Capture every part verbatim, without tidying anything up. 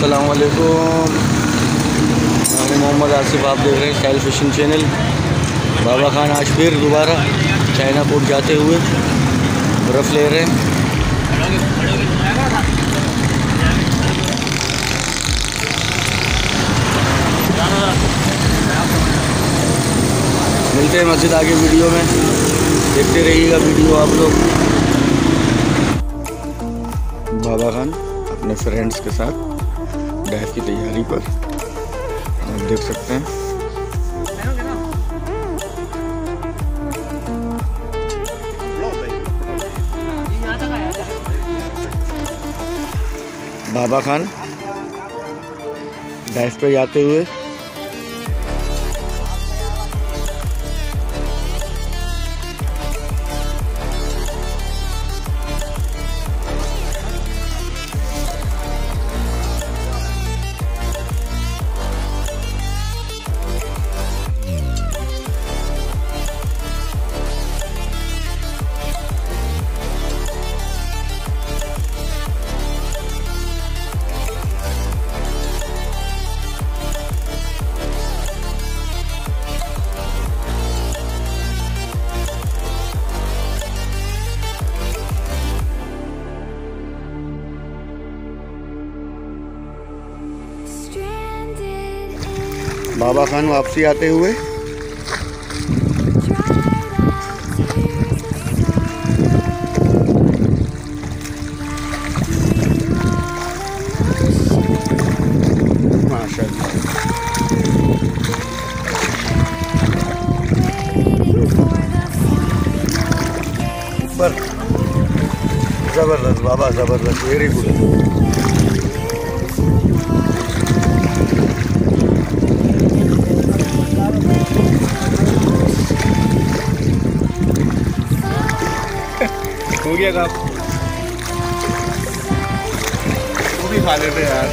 अस्सलाम वालेकुम, मैं मोहम्मद आसिफ। आप देख रहे हैं style fishing channel. Baba Khan आज फिर दोबारा चाइना पोर्ट जाते हुए बर्फ़ ले रहे हैं। मिलते हैं मस्जिद आगे वीडियो में, देखते रहिएगा वीडियो आप लोग। बाबा खान अपने फ्रेंड्स के साथ डाइव की तैयारी पर, आप देख सकते हैं। बाबा खान डाइव पे जाते हुए बाबा खान वापसी आते हुए माशाअल्लाह। ऊपर जबरदस्त बाबा, जबरदस्त, वेरी गुड। हो गया काम, वो भी खा लेते यार।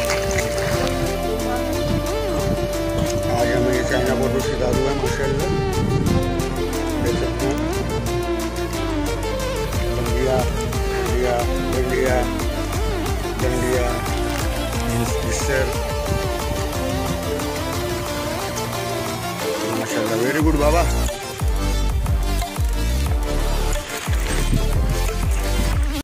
आज हमें ये चाइना बोर्ड सिखा दूँ माशाअल्लाह, देख सकते हैं। डंडिया डंडिया डंडिया डंडिया माशाअल्लाह, वेरी गुड बाबा।